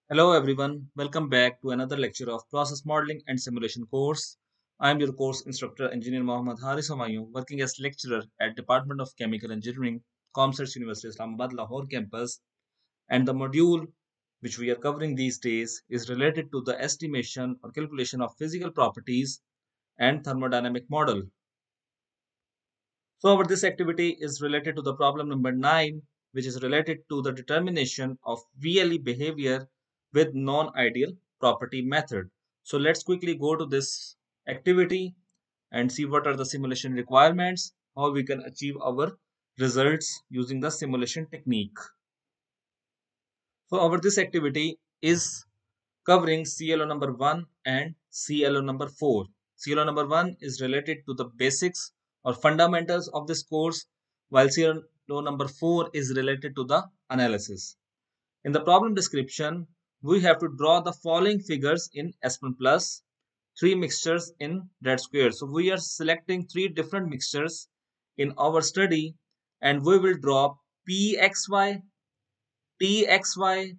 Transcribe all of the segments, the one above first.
Hello everyone, welcome back to another lecture of Process Modeling and Simulation course. I am your course instructor Engineer Mohammad Haris Humayun, working as lecturer at Department of Chemical Engineering, Comsets University Islamabad Lahore campus, and the module which we are covering these days is related to the estimation or calculation of physical properties and thermodynamic model. So our this activity is related to the problem number 9, which is related to the determination of VLE behavior with non-ideal property method. So let's quickly go to this activity and see what are the simulation requirements, how we can achieve our results using the simulation technique. So our this activity is covering CLO number 1 and CLO number 4. CLO number 1 is related to the basics or fundamentals of this course, while CLO number 4 is related to the analysis. In the problem description, we have to draw the following figures in S1 plus, three mixtures in red square. So we are selecting three different mixtures in our study and we will draw PXY, TXY,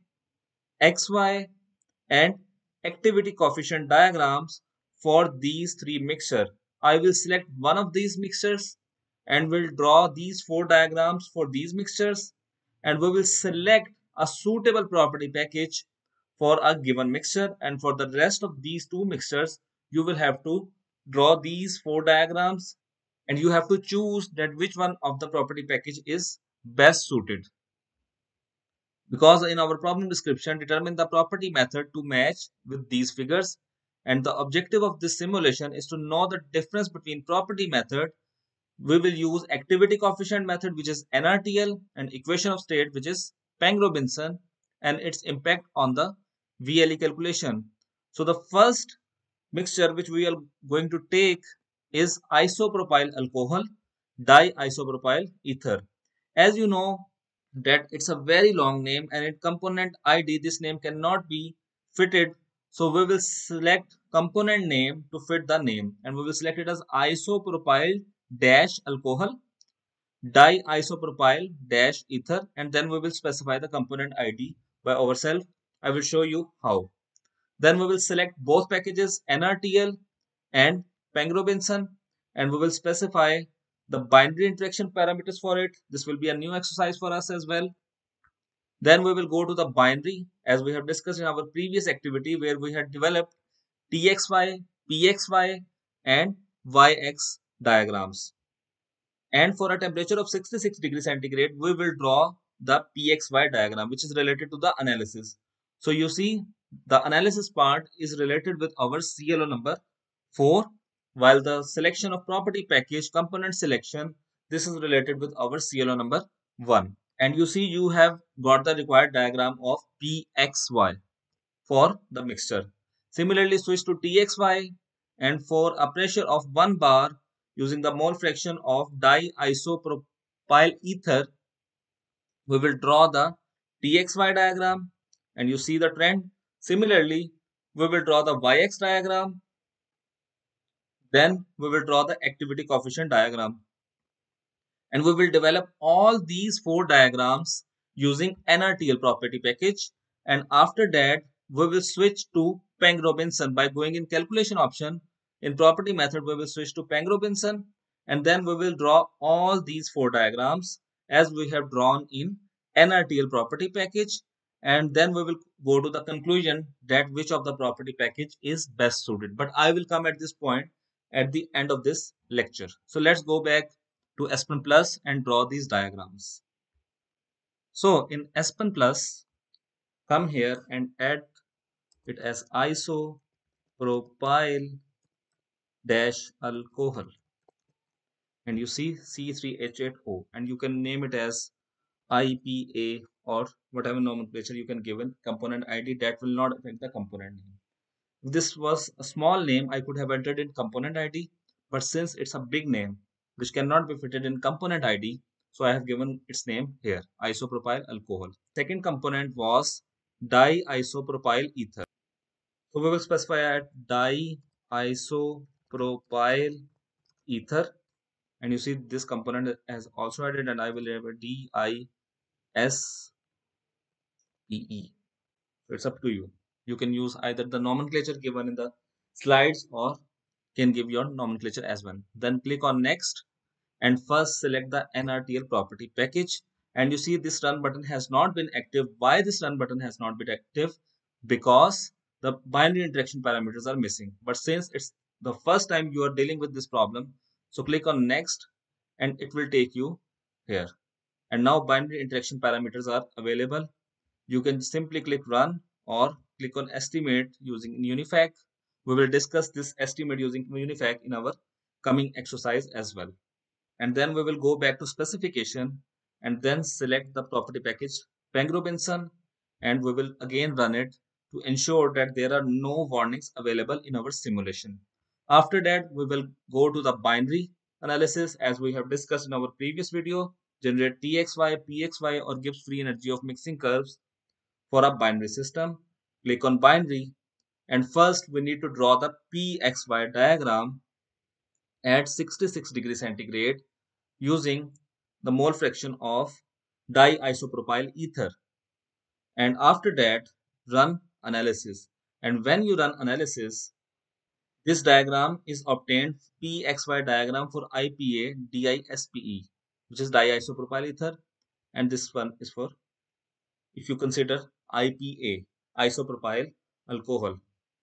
XY and activity coefficient diagrams for these three mixtures. I will select one of these mixtures and will draw these four diagrams for these mixtures, and we will select a suitable property package for a given mixture, and for the rest of these two mixtures you will have to draw these four diagrams and you have to choose that which one of the property package is best suited, because in our problem description determine the property method to match with these figures, and the objective of this simulation is to know the difference between property method. We will use activity coefficient method, which is NRTL, and equation of state, which is Peng-Robinson, and its impact on the VLE calculation. So the first mixture which we are going to take is isopropyl alcohol diisopropyl ether. As you know that it's a very long name, and in component ID this name cannot be fitted, so we will select component name to fit the name, and we will select it as isopropyl dash alcohol diisopropyl dash ether, and then we will specify the component ID by ourselves. I will show you how. Then we will select both packages NRTL and Peng-Robinson, and we will specify the binary interaction parameters for it. This will be a new exercise for us as well. Then we will go to the binary, as we have discussed in our previous activity where we had developed TXY, PXY and YX diagrams. And for a temperature of 66 degrees centigrade, we will draw the PXY diagram, which is related to the analysis. So you see, the analysis part is related with our CLO number 4, while the selection of property package component selection, this is related with our CLO number 1. And you see, you have got the required diagram of PXY for the mixture. Similarly, switch to TXY, and for a pressure of 1 bar using the mole fraction of diisopropyl ether, we will draw the TXY diagram and you see the trend. Similarly, we will draw the YX diagram, then we will draw the activity coefficient diagram, and we will develop all these four diagrams using NRTL property package. And after that, we will switch to Peng-Robinson by going in calculation option. In property method, we will switch to Peng-Robinson, and then we will draw all these four diagrams as we have drawn in NRTL property package. And then we will go to the conclusion that which of the property package is best suited. But I will come at this point at the end of this lecture. So let's go back to S1 Plus and draw these diagrams. So in S1 Plus, come here and add it as isopropyl dash alcohol, and you see C3H8O, and you can name it as IPA or whatever nomenclature you can give in component ID. That will not affect the component name. If this was a small name, I could have entered in component ID, but since it's a big name which cannot be fitted in component ID, so I have given its name here, isopropyl alcohol. Second component was diisopropyl ether. So we will specify at diisopropyl ether, and you see this component has also added, and I will have a DISEE. It's up to you. You can use either the nomenclature given in the slides or can give your nomenclature as well. Then click on next and first select the NRTL property package, and you see this run button has not been active. Why this run button has not been active? Because the binary interaction parameters are missing. But since it's the first time you are dealing with this problem, so click on next and it will take you here. And now binary interaction parameters are available. You can simply click run or click on estimate using Unifac. We will discuss this estimate using Unifac in our coming exercise as well. And then we will go back to specification and then select the property package Pengrobinson, and we will again run it to ensure that there are no warnings available in our simulation. After that, we will go to the binary analysis as we have discussed in our previous video, generate TXY, PXY or Gibbs free energy of mixing curves for a binary system. Click on binary, and first we need to draw the PXY diagram at 66 degrees centigrade using the mole fraction of diisopropyl ether. And after that, run analysis. And when you run analysis, this diagram is obtained PXY diagram for IPA DISPE, which is diisopropyl ether, and this one is for, if you consider, IPA, isopropyl alcohol.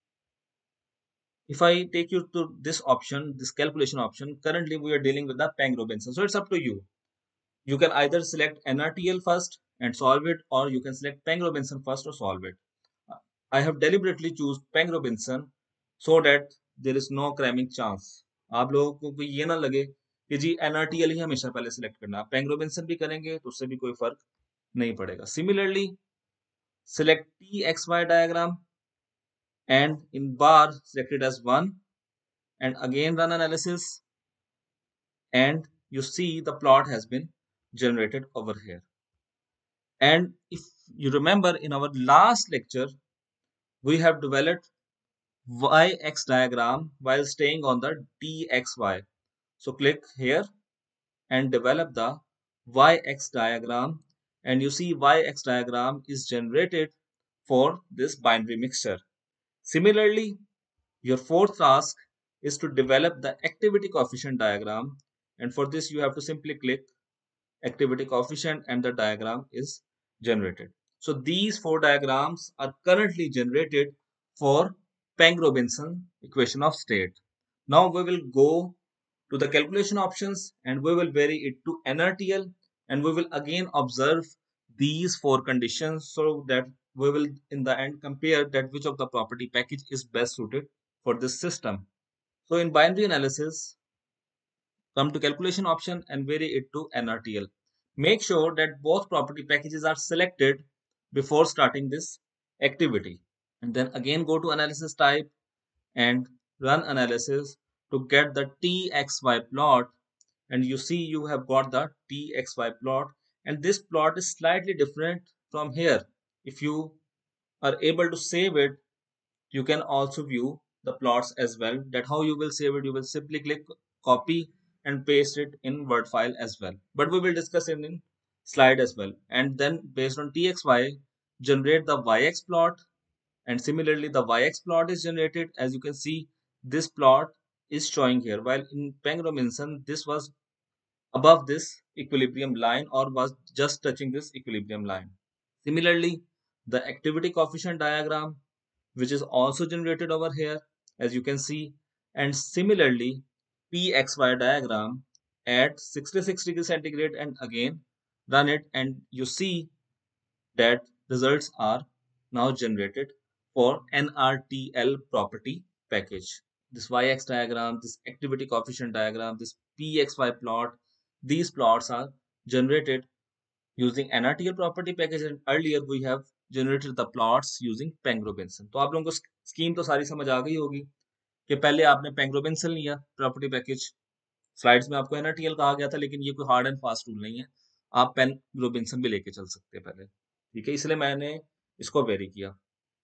If I take you to this option, this calculation option, currently we are dealing with the Peng-Robinson. So it's up to you. You can either select NRTL first and solve it, or you can select Peng-Robinson first or solve it. I have deliberately choose Peng-Robinson so that there is no cramming chance. आप लोगों को ये ना लगे कि जी NRTL ही हमेशा पहले select करना, Peng-Robinson भी करेंगे तो उससे भी कोई फर्क नहीं पड़ेगा. Similarly, select TXY diagram and in bar select it as 1 and again run analysis, and you see the plot has been generated over here. And if you remember in our last lecture, we have developed YX diagram while staying on the DXY. So click here and develop the YX diagram, and you see YX diagram is generated for this binary mixture. Similarly, your fourth task is to develop the activity coefficient diagram, and for this you have to simply click activity coefficient and the diagram is generated. So these four diagrams are currently generated for Peng-Robinson equation of state. Now we will go to the calculation options and we will vary it to NRTL, and we will again observe these four conditions so that we will in the end compare that which of the property package is best suited for this system. So in binary analysis, come to calculation option and vary it to NRTL. Make sure that both property packages are selected before starting this activity. And then again go to analysis type and run analysis to get the TXY plot. And you see you have got the TXY plot, and this plot is slightly different from here. If you are able to save it, you can also view the plots as well. That how you will save it, you will simply click copy and paste it in Word file as well, but we will discuss it in slide as well. And then based on TXY, generate the YX plot, and similarly the YX plot is generated. As you can see, this plot is showing here, while in Peng-Robinson this was above this equilibrium line or was just touching this equilibrium line. Similarly, the activity coefficient diagram, which is also generated over here, as you can see, and similarly PXY diagram at 66 degrees centigrade, and again run it and you see that results are now generated for NRTL property package. This YX diagram, this activity coefficient diagram, this PXY plot, these plots are generated using NRTL property package, and earlier we have generated the plots using Peng-Robinson. तो आप लोगों को scheme तो सारी समझ आ गई होगी कि पहले आपने Peng-Robinson लिया प्रॉपर्टी पैकेज. स्लाइड्स में आपको NRTL कहा गया था, लेकिन ये कोई हार्ड एंड फास्ट रूल नहीं है, आप Peng-Robinson भी लेके चल सकते हैं पहले, ठीक है. इसलिए मैंने इसको वेरी किया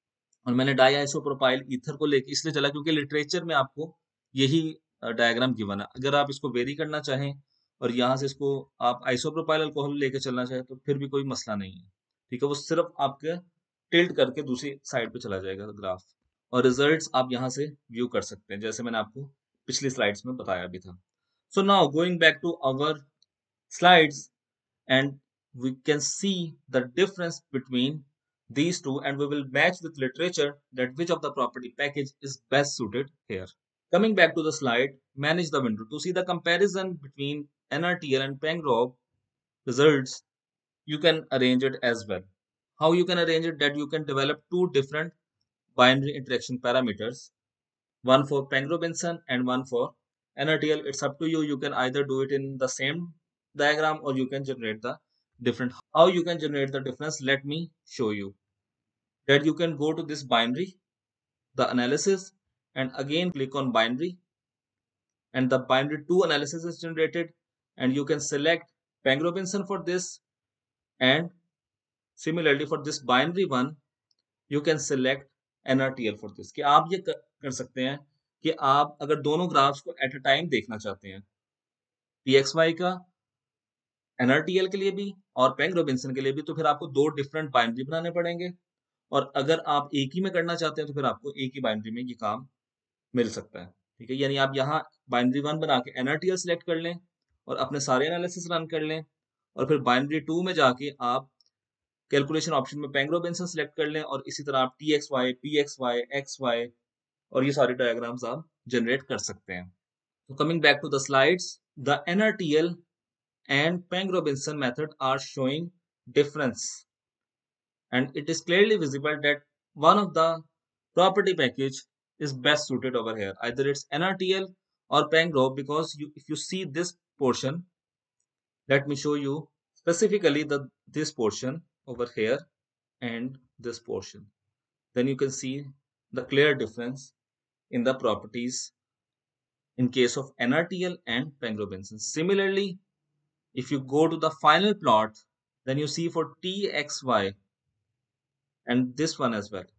और मैंने डाई आइसोप्रोपाइल ईथर को लेके इसलिए चला क्योंकि लिटरेचर में आपको यही डायग्राम गिवन है. अगर आप इसको वेरी करना चाहें और यहाँ से इसको आप आइसोप्रोपाइल अल्कोहल लेके चलना चाहें तो फिर भी कोई मसला नहीं है, ठीक है. वो सिर्फ आपके टिल्ट करके दूसरी साइड पे चला जाएगा ग्राफ, और रिजल्ट्स आप यहाँ से व्यू कर सकते हैं, जैसे मैंने आपको पिछली स्लाइड्स में बताया भी था. So now going back to our slides, and we can see the difference between these two, and we will match with literature that which of the property package is best suited here. Coming back to the slide, manage the window. To see the comparison between NRTL and Pangrove results, you can arrange it as well. How you can arrange it? That you can develop two different binary interaction parameters, one for Pengrove-Benson and one for NRTL. It's up to you. You can either do it in the same diagram or you can generate the different. How you can generate the difference? Let me show you. That you can go to this binary, the analysis, and again click on binary, and the binary 2 analysis is generated, and you can select Pengrove-Benson for this, and similarly for this binary one you can select NRTL for this. कि आप ये कर सकते हैं कि आप अगर दोनों ग्राफ्स को एट अ टाइम देखना चाहते हैं, PXY का NRTL के लिए भी और Pengrove-Benson के लिए भी, तो फिर आपको दो डिफरेंट बाइनरी बनाने पड़ेंगे, और अगर आप एक ही में करना चाहते हैं तो फिर आपको एक ही बाइनरी में ये काम मिल सकता है. ठीक है, यानी आप यहाँ बाइनरी 1 बना के NRTL सिलेक्ट कर लें और अपने सारे एनालिसिस रन कर लें, और फिर बाइनरी 2 में जाके आप कैलकुलेशन ऑप्शन में Pengrove-Benson सिलेक्ट कर लें, और इसी तरह आप TXY, PXY, XY और ये सारे डायग्राम्स आप जनरेट कर सकते हैं. So coming back to the slides, the NRTL and Pengrove-Benson method are showing difference, and it is clearly visible that one of the property package is best suited over here. Either it's NRTL or Pengrove, because if you see this portion, let me show you specifically this portion over here and this portion. Then you can see the clear difference in the properties in case of NRTL and Pengrove-Benson. Similarly, if you go to the final plot, then you see for TXY and this one as well,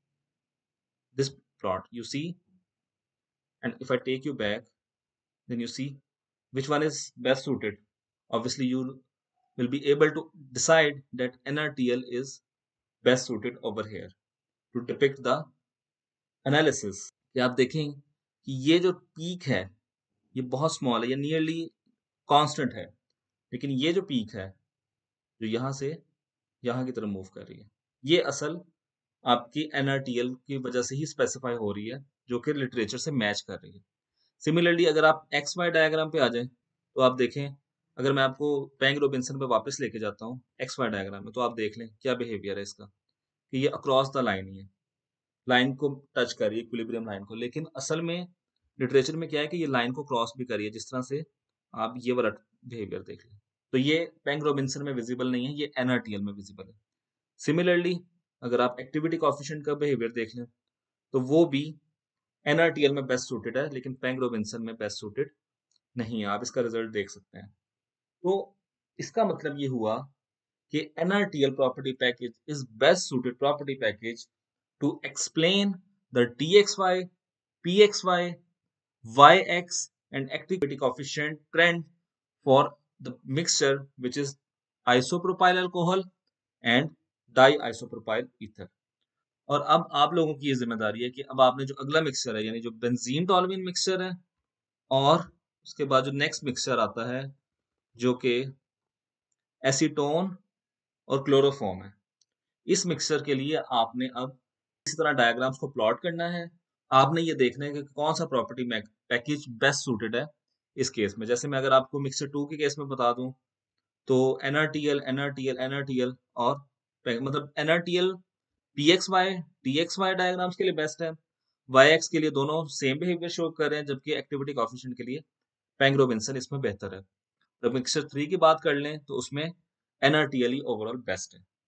this plot you see, and if I take you back, then you see which one is best suited. Obviously, you will be able to decide that NRTL is best suited over here to depict the analysis. कि आप देखें कि ये जो peak है ये बहुत small है, ये नियरली कांस्टेंट है, लेकिन ये जो पीक है जो यहाँ से यहाँ की तरफ मूव कर रही है, ये असल आपकी NRTL की वजह से ही स्पेसिफाई हो रही है, जो कि लिटरेचर से मैच कर रही है. सिमिलरली अगर आप XY डायग्राम पे आ जाएं तो आप देखें, अगर मैं आपको Pengrove-Benson पे वापस लेके जाता हूँ XY डायग्राम में, तो आप देख लें क्या बिहेवियर है इसका, कि ये अक्रॉस द लाइन ही है, लाइन को टच कर रही है, इक्विलिब्रियम लाइन को, लेकिन असल में लिटरेचर में क्या है कि ये लाइन को क्रॉस भी कर रही है, जिस तरह से आप ये वाला बिहेवियर देख लें. तो ये Pengrove-Benson में विजिबल नहीं है, ये NRTL में विजिबल है. सिमिलरली अगर आप एक्टिविटी कोएफिशिएंट का बिहेवियर देख लें तो वो भी NRTL में बेस्ट सूटेड है, लेकिन Pengrove-Benson में बेस्ट सूटेड नहीं है. आप इसका रिजल्ट देख सकते हैं. तो इसका मतलब ये हुआ कि NRTL property package is best suited property package to explain the DXY, PXY, YX and activity coefficient trend for the mixture which is isopropyl alcohol and diisopropyl ether. और अब आप लोगों की ये जिम्मेदारी है कि अब आपने जो अगला मिक्सचर है, यानी जो बेंजीन टॉल्यूइन मिक्सचर है, और उसके बाद जो नेक्स्ट मिक्सचर आता है जो कि एसीटोन और क्लोरोफॉर्म है, इस मिक्सचर के लिए आपने अब इसी तरह डायग्राम्स को प्लॉट करना है. आपने ये देखना है कि कौन सा प्रॉपर्टी पैकेज बेस्ट सूटेड है इस केस में. जैसे मैं अगर आपको मिक्सचर 2 के केस में बता दूं तो NRTL, NRTL, NRTL और मतलब NRTL PXY, DXY डायग्राम्स के लिए बेस्ट है, YX के लिए दोनों सेम बिहेवियर शो कर रहे हैं, जबकि एक्टिविटी कोएफिशिएंट के लिए Pengrove-Benson इसमें बेहतर है. जब मिक्सचर 3 की बात कर लें तो उसमें NRTL ही ओवरऑल बेस्ट है.